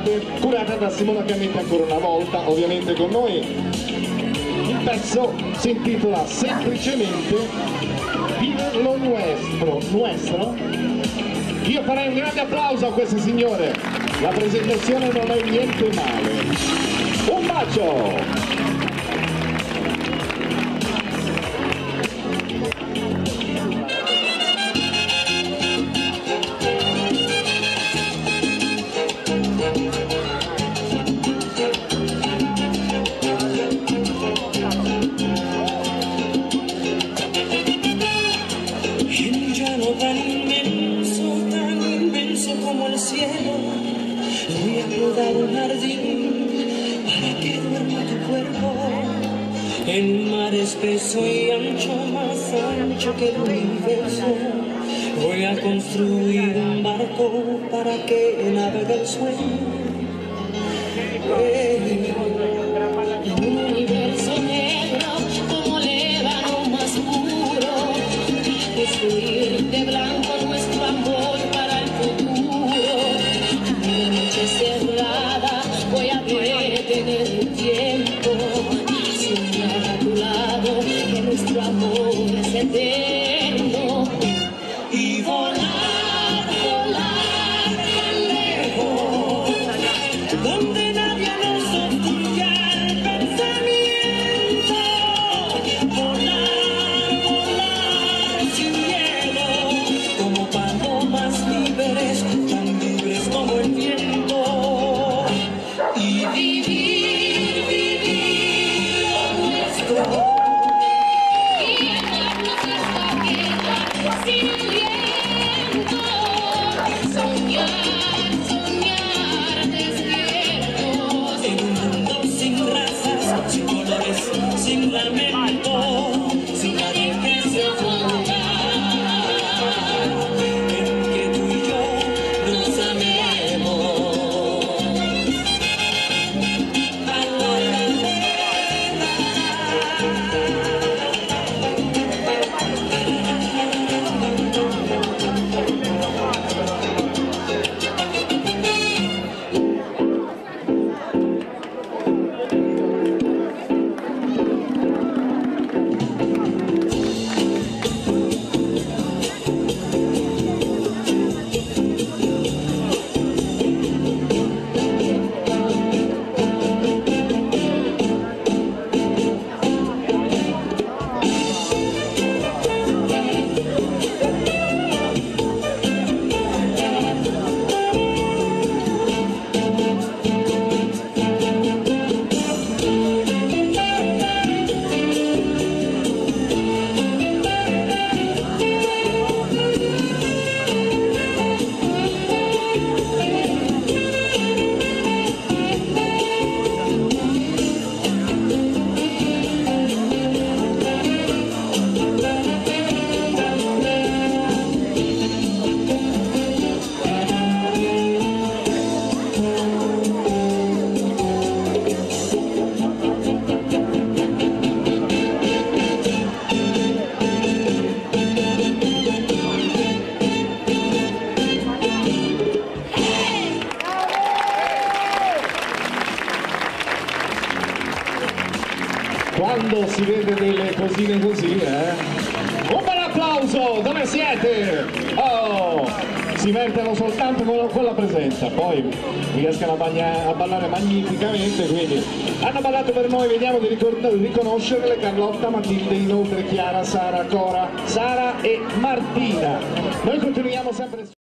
Notte, curata da Simona Cannetti ancora una volta, ovviamente con noi. Il pezzo si intitola semplicemente Vive lo Nuestro. Io farei un grande applauso a queste signore, la presentazione non è niente male. Un bacio! Tan inmenso como el cielo, voy a podar un jardín para que duerma tu cuerpo en un mar espeso y ancho, más ancho que el universo. Voy a construir un barco para que navegue el sueño. Un universo negro como l'ébano más puro, construir de blanco nuestro amor para el futuro. En la noche cerrada voy a detener el tiempo y soñar a tu lado que nuestro amor es eterno. Y volar, volar tan lejos, donde nadie nos obstruya el pensamiento. Volar, volar sin miedo, como palomas libres, tan libres como el viento. Y vivir, vivir lo nuestro. Sin aliento, soñar, soñar despiertos. En un mundo sin razas, sin colores, sin lamento, sin nadie que se oponga, en que tú y yo nos amemos. Quando si vede delle cosine così, Un bel applauso! Dove siete? Oh! Si mettono soltanto con la presenza, poi riescono a ballare magnificamente, quindi hanno ballato per noi, vediamo di riconoscerle: Carlotta, Matilde, inoltre Chiara, Sara, Cora, Sara e Martina. Noi continuiamo sempre